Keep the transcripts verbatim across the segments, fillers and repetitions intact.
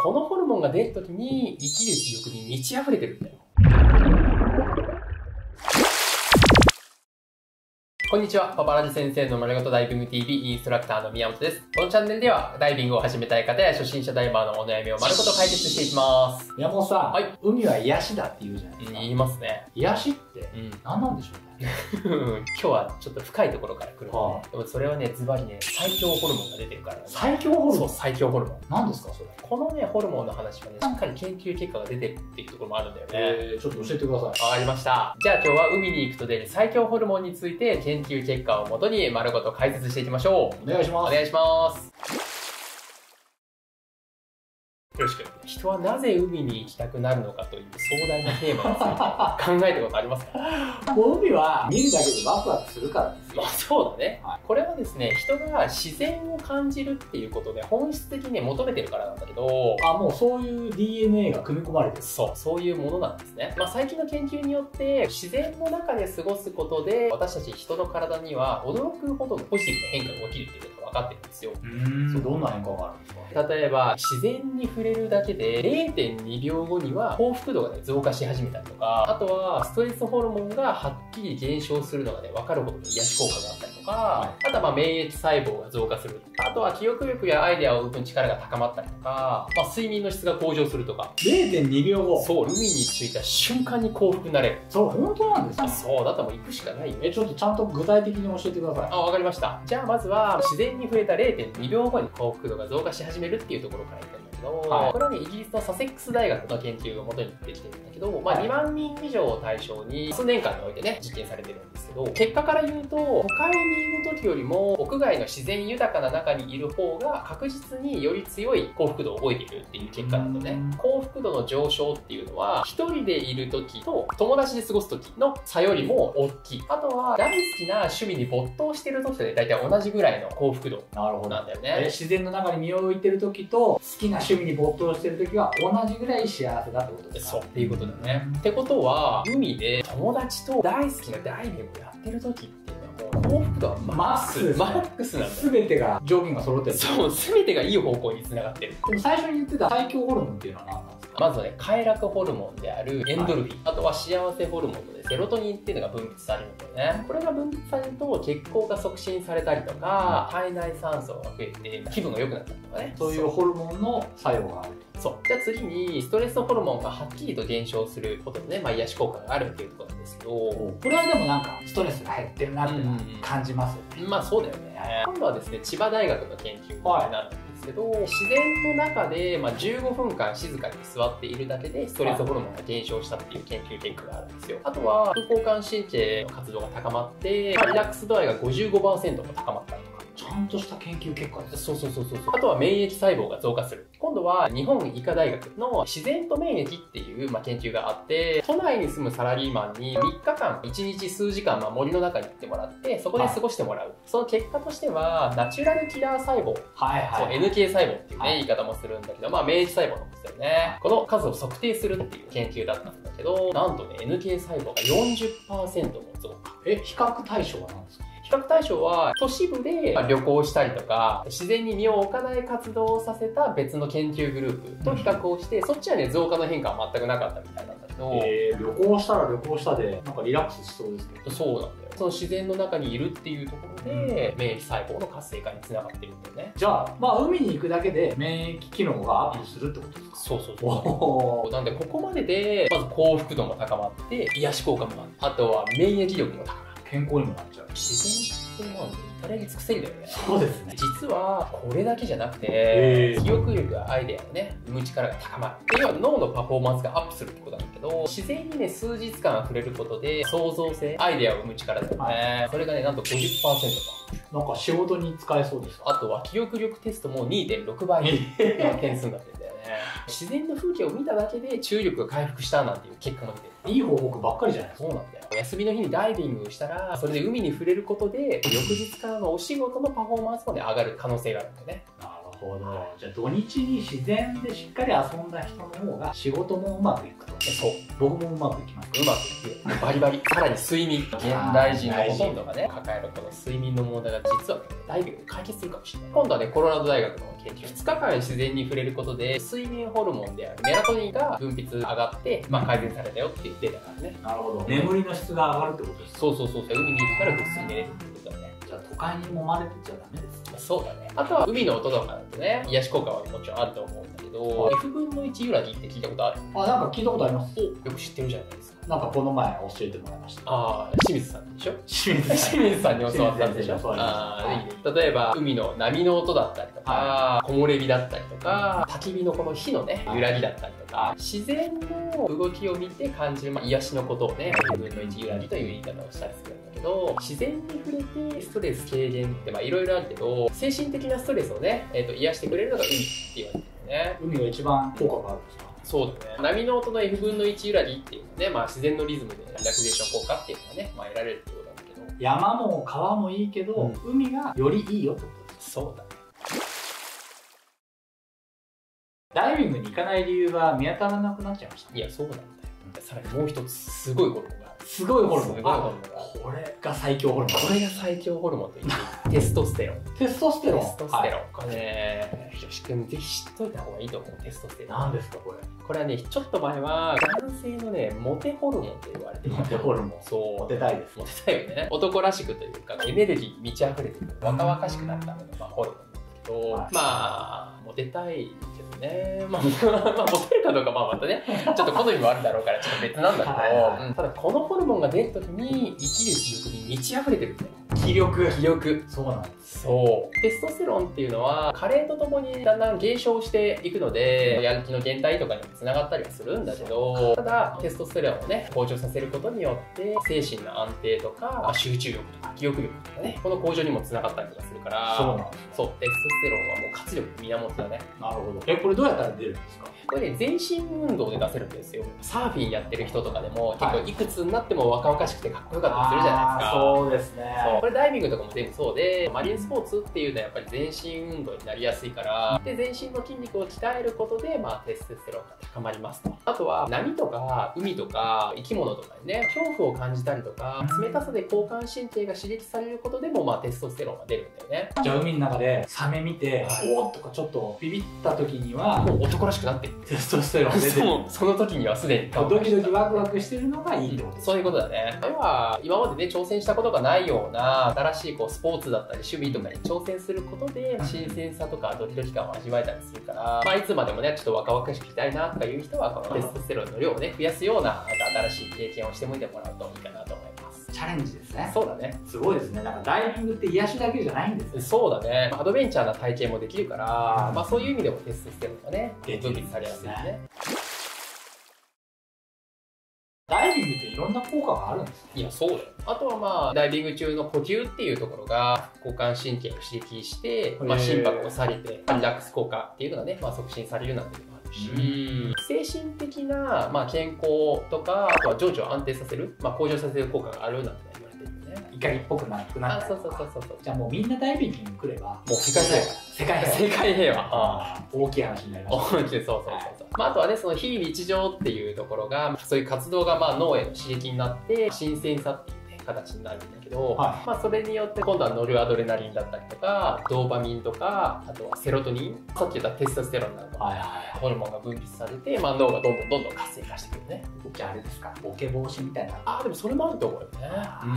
このホルモンが出るときに生きる気力に満ち溢れてるんだよ。こんにちは。パパラジ先生の丸ごとダイビング ティーブイ インストラクターの宮本です。このチャンネルではダイビングを始めたい方や初心者ダイバーのお悩みを丸ごと解決していきます。 宮本さん、 はい。 海は癒しだって言うじゃないですか。 言いますね。 癒しって、 うん、 何なんでしょうね。 今日はちょっと深いところから来るんで、 はあ、 でもそれはね、ズバリね、最強ホルモンが出てるから、ね。 最強ホルモン？ そう、最強ホルモン。 何ですか、それ。 このね、ホルモンの話はね、しっかり研究結果が出てるっていうところもあるんだよね。 えー、ちょっと教えてください。 わかりました。じゃあ今日は海に行くと出る最強ホルモンについて研究結果をもとに丸ごと解説していきましょう。 お願いします。 お願いします。よろしく。人はなぜ海に行きたくなるのかという壮大なテーマについて考えたことありますか？ もう海は見るだけでワクワクするからですよ。 まあそうだね、 はい、 これはですね、人が自然を感じるっていうことで本質的に、ね、求めてるからなんだけど、 あ、もうそういう ディーエヌエー が組み込まれてる。 そう、そういうものなんですね。まあ最近の研究によって自然の中で過ごすことで私たち人の体には驚くほどのポジティブな変化が起きるっていうことが分かってるんですよ。 うーん、どんな変化があるんですか？ 例えば自然に触れるだけで れいてんにびょうごには幸福度が、ね、増加し始めたりとか、あとはストレスホルモンがはっきり減少するのがね、分かるほどの癒し効果があったりとか、はい、あとはまあ免疫細胞が増加する、あとは記憶力やアイデアを生む力が高まったりとか、まあ、睡眠の質が向上するとか。 れいてんにびょうご。 そう、海に着いた瞬間に幸福になれる。 そう、本当なんですか？ そう、だったらもう行くしかないよ。 え、ちょっとちゃんと具体的に教えてください。 あ、わかりました。じゃあまずは自然に触れた れいてんにびょうごに幸福度が増加し始めるっていうところからいったんだけど、はい、これはね、イギリスのサセックス大学の研究をもとにできてるんだけど、まあ、にまんにん以上を対象に数年間においてね、実験されてるんですけど、結果から言うと、都会にいる時よりも屋外の自然豊かな中にいる方が確実により強い幸福度を覚えているっていう結果なんだね。幸福度の上昇っていうのは、一人でいる時と友達で過ごす時の差よりも大きい。あとは、大好きな趣味に没頭してる時とで大体同じぐらいの幸福度なんだよね。 自然の中に身を置いてる時と好きな趣味に没頭してる時は同じぐらい幸せだってことですか？ そうっていうことだね。ってことは、海で友達と大好きなダイビングをやってる時っていうのはもう幸福度はマックス、マックスなんだよ。 全てが条件が揃ってる。 そう、全てがいい方向に繋がってる。 でも最初に言ってた最強ホルモンっていうのは何なんですか？ まずはね、快楽ホルモンであるエンドルフィン、はい、あとは幸せホルモンのね、セロトニンっていうのが分泌されるんだよね。これが分泌されると血行が促進されたりとか、体内酸素が増えて気分が良くなったりとかね。 そういうホルモンの作用があると。 そう。じゃあ次に、ストレスホルモンがはっきりと減少することのね、まあ癒し効果があるっていうところなんですけど、 これはでもなんかストレスが減ってるなって感じますよね。 うんうん、まあそうだよね。今度はですね、千葉大学の研究になるんですけど、はい、自然の中で、まあ、じゅうごふんかん静かに座っているだけでストレスホルモンが減少したっていう研究結果があるんですよ。あとは副交感神経の活動が高まって、まあ、リラックス度合いが ごじゅうごパーセント も高まったりとか。 ちゃんとした研究結果です。 そうそうそうそう。あとは免疫細胞が増加する。今度は日本医科大学の自然と免疫っていう、まあ、研究があって、都内に住むサラリーマンにみっかかんいちにち数時間、まあ、森の中に行ってもらってそこで過ごしてもらう、はい、その結果としてはナチュラルキラー細胞、はいはいはい、そう エヌケー 細胞っていうね、はい、言い方もするんだけど、まあ、免疫細胞なんですよね。この数を測定するっていう研究だったんだけど、なんとね エヌケー 細胞が よんじゅっパーセント も増加。 え、比較対象は何ですか？ 比較対象は都市部で旅行したりとか自然に身を置かない活動をさせた別の研究グループと比較をして、うん、そっちはね増加の変化は全くなかったみたいなんだけど、 えー、旅行したら旅行したでなんかリラックスしそうですけど。 そうなんだよ。その自然の中にいるっていうところで、うん、免疫細胞の活性化につながってるんだよね。 じゃあまあ海に行くだけで免疫機能がアップするってことですか？ そうそうそう。なんでここまででまず幸福度も高まって癒し効果もある。あとは免疫力も高まる。 健康にもなっちゃう。 自然ってもう至れり尽くせりだよね。 そうですね。 実はこれだけじゃなくて、記憶力やアイデアをね生む力が高まる。要は脳のパフォーマンスがアップするってことなんだけど、自然にね数日間触れることで創造性、アイデアを生む力だよね、はい、それがねなんと ごじゅっパーセント か。 なんか仕事に使えそうです。 あとは記憶力テストも にてんろくばいの点数になってるんだよね。自然の風景を見ただけで注意力が回復したなんていう結果も出てる。 いい報告ばっかりじゃないですか。 そうなんだよ。休みの日にダイビングをしたらそれで海に触れることで翌日からのお仕事のパフォーマンスまで上がる可能性があるんだよね。 なるほほど。じゃあ土日に自然でしっかり遊んだ人の方が仕事もうまくいくと。 そう。 僕もうまくいきます。 うまくいく。バリバリ。さらに睡眠。現代人のほとんどがね、抱えるこの睡眠の問題が実はダイビングで解決するかもしれない。今度はね、コロラド大学の研究。ふつかかん自然に触れることで、睡眠ホルモンであるメラトニンが分泌上がって、まあ改善されたよっていうデータがあるね。 なるほど。眠りの質が上がるってことですか？ そうそうそう。海にいるからぐっすり寝れるってことだね。 じゃあ都会に揉まれてちゃダメですね。 そうだね。あとは海の音とかだとね、癒し効果はもちろんあると思うんだけど、F 分のいちユラニって聞いたことある？ あ、なんか聞いたことあります。 お、よく知ってるじゃないですか。 なんかこの前教えてもらいました。 ああ、清水さんでしょ？ 清水清水さんに教わったんでしょ？ そうです。 ああ、いいね。例えば海の波の音だったりとか、木漏れ日だったりとか、焚き火のこの火のね、揺らぎだったりとか、自然の動きを見て感じる、まあ、癒しのことをね、F 分のいち揺らぎという言い方をしたりするんだけど、自然に触れてストレス軽減ってまあいろいろあるけど、精神的なストレスをね、えーと、癒してくれるのが海って言われてるよね。 海が一番効果があるんですか？ そうだね。波の音の F 分のいち揺らぎっていうのはね、まあ自然のリズムでリラクゼーション効果っていうのがね、まあ得られるってことなんだけど。 山も川もいいけど、うん、海がよりいいよってことです。 そうだね。 ダイビングに行かない理由が見当たらなくなっちゃいました。 いや、そうなんだよ。さらにもう一つ、すごいホルモンがある。 すごいホルモン。 すごいホルモンがある。 これが最強ホルモン。 これが最強ホルモンと言っていい。テストステロン。 テストステロン。 テストステロン。これね、ひろし君ぜひ知っといた方がいいと思う。テストステロン。 何ですかこれ？ これはね、ちょっと前は男性のね、モテホルモンと言われてる。 モテホルモン。 そう。 モテたいです。 モテたいよね。男らしくというか、エネルギー満ち溢れてる。若々しくなるための、まあ、ホルモンなんだけど、はい、まあ、モテたいけどね。まあ、まあ、モテるかどうかまあまたね、ちょっと好みもあるだろうから、ちょっと別なんだけど、はいはい、うん、ただこのホルモンが出るときに、生きる気力に満ち溢れてるんだよ。 気力。 気力。 そうなんです。 そう。テストステロンっていうのは、加齢とともにだんだん減少していくので、やる気の減退とかにもつながったりはするんだけど、ただ、テストステロンをね、向上させることによって、精神の安定とか、集中力とか、記憶力とかね、この向上にもつながったりとかするから、 そうなんです。 そう、テストステロンはもう活力の源だね。 なるほど。え、これどうやったら出るんですか？ これね、全身運動で出せるんですよ。サーフィンやってる人とかでも、結構いくつになっても若々しくてかっこよかったりするじゃないですか。 そうですね。 そう。これダイビングとかも全部そうで、マリンスポーツっていうのはやっぱり全身運動になりやすいから、で、全身の筋肉を鍛えることで、まあ、テストステロンが高まりますと。あとは、波とか、海とか、生き物とかにね、恐怖を感じたりとか、冷たさで交感神経が刺激されることでも、まあ、テストステロンが出るんだよね。 じゃあ、海の中でサメ見て、おーとかちょっとビビった時には、 もう男らしくなってる。 テストステロン出てる。 その時にはすでにドキドキワクワクしてるのがいいってことです。 そういうことだね。要は今までね挑戦したことがないような新しいこうスポーツだったり趣味とかに挑戦することで新鮮さとかドキドキ感を味わえたりするから、まあ、いつまでもねちょっと若々しくいたいなとかいう人はこのテストステロンの量をね増やすような新しい経験をしてみてもらうといいかなと思います。 チャレンジですね。 そうだね。 すごいですね。なんかダイビングって癒しだけじゃないんですね。 そうだね。アドベンチャーな体験もできるから、まあそういう意味でもテストステロンがね分泌されやすいですね。 ダイビングっていろんな効果があるんですね。 いや、そうだよ。あとはまあ、ダイビング中の呼吸っていうところが、交感神経を刺激して、まあ、心拍を下げて、リラックス効果っていうのがね、まあ、促進されるなんていうのがあるし、精神的な、まあ、健康とか、あとは情緒を安定させる、まあ、向上させる効果があるなんて言われてるよね。 怒りっぽくなくなったりとか。 あ、そうそうそうそう。 じゃあもうみんなダイビングに来れば、 もう世界平和。 世界平和。 世界平和。ああ、大きい話になりました。 そうそうそうそう。まあ、あとはね、その非日常っていうところが、そういう活動がまあ脳への刺激になって、新鮮さっていうね、形になるんだけど、はい、まあそれによって今度はノルアドレナリンだったりとか、ドーパミンとか、あとはセロトニン、さっき言ったテストステロンなんか、はいはい、ホルモンが分泌されて、まあ、脳がどんどんどんどん活性化してくるね。 じゃああれですか、ボケ防止みたいな。 ああ、でもそれもあると思うよね。 うん。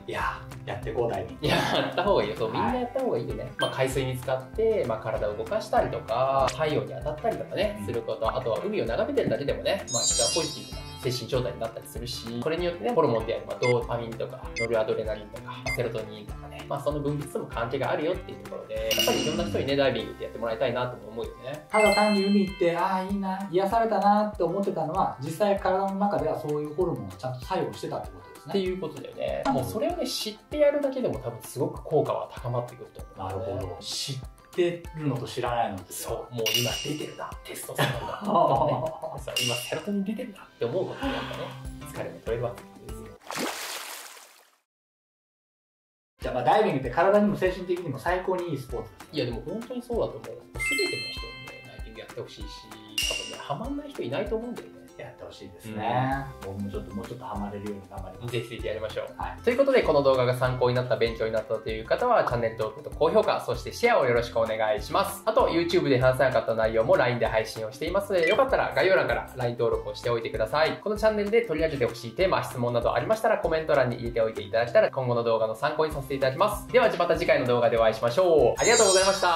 いや、やってこうダイビング。 いや、やった方がいいよ。そう、みんなやった方がいいよね。はい、まあ海水に使って、まあ体を動かしたりとか、太陽に当たったりとかね、すること、あとは海を眺めてるだけでもね、まあ人はポジティブな精神状態になったりするし、これによってね、ホルモンである、まあ、ドーパミンとか、ノルアドレナリンとか、セロトニンとかね、まあその分泌とも関係があるよっていうところで、やっぱりいろんな人にね、ダイビングってやってもらいたいなとも思うよね。 ただ単に海行って、ああ、いいな、癒されたなって思ってたのは、実際体の中ではそういうホルモンがちゃんと作用してたってことですね。 っていうことだよね。もうそれをね、知ってやるだけでも多分すごく効果は高まってくると思う、ね。 なるほど。知ってるのと知らないのと。 そう、もう今出てるな、テストステロンが。ね、今セロトニン出てるなって思うことでやっぱね、疲れも取れるわけですよ。 じゃあまあダイビングって体にも精神的にも最高にいいスポーツです。 いやでも本当にそうだと思う。すべての人にね、ダイビングやってほしいし、多分ね、ハマんない人いないと思うんだよね。 やってほしいですね。僕もちょっともうちょっとハマれるように頑張ります。 ぜひぜひやりましょう。 はい、 ということで、この動画が参考になった、勉強になったという方は、チャンネル登録と高評価、そしてシェアをよろしくお願いします。あと、YouTube で話せなかった内容も ライン で配信をしていますので、よかったら概要欄から ライン 登録をしておいてください。このチャンネルで取り上げてほしいテーマ、質問などありましたら、コメント欄に入れておいていただけたら、今後の動画の参考にさせていただきます。では、また次回の動画でお会いしましょう。ありがとうございました。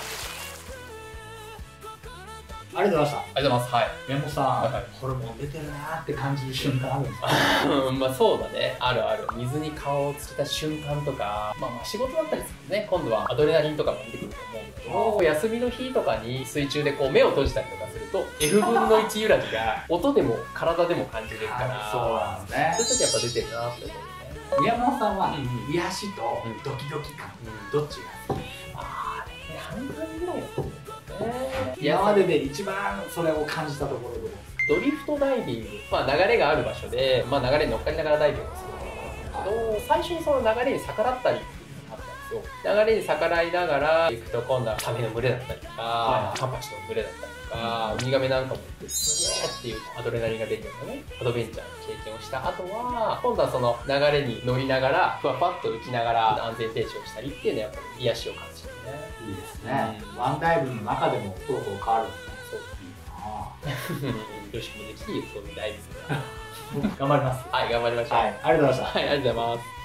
ありがとうございました。 ありがとうございます。はい。 宮本さん、 はい、 これもう出てるなーって感じる瞬間あるんですか？ うん、まあそうだね。あるある。水に顔をつけた瞬間とか、まあまあ仕事だったりするね。今度はアドレナリンとかも出てくると思うんだけど、休みの日とかに水中でこう目を閉じたりとかすると、エフぶんのいち 揺らぎが音でも体でも感じれるから、 そうなんですね。 そういう時やっぱ出てるなって思うね。 宮本さんは、 うんうん、 癒しとドキドキ感、うん、どっちが好き？ ああ、ね、半々ぐらいだと思うんだよね。 今までで一番それを感じたところで、 ドリフトダイビング、まあ、流れがある場所で、まあ、流れに乗っかりながらダイビングをするんだけど、最初にその流れに逆らったりっていうのがあったんですよ。流れに逆らいながら行くと、今度はサメの群れだったりとか、はい、カンパチの群れだったりとか、ウミガメなんかもいて、すげーっていうアドレナリンが出るようなね、アドベンチャーの経験をした後は、今度はその流れに乗りながら、ふわふわっと浮きながら安全停止をしたりっていうのはやっぱり癒しを感じるね。 いいですね。うん、ワンダイブの中でもそうそう変わるんですね。 そういいなぁ。よしもできていいよ、そういうダイビングが。 頑張ります。 はい、頑張りましょう。 はい、ありがとうございました。 はい、ありがとうございます。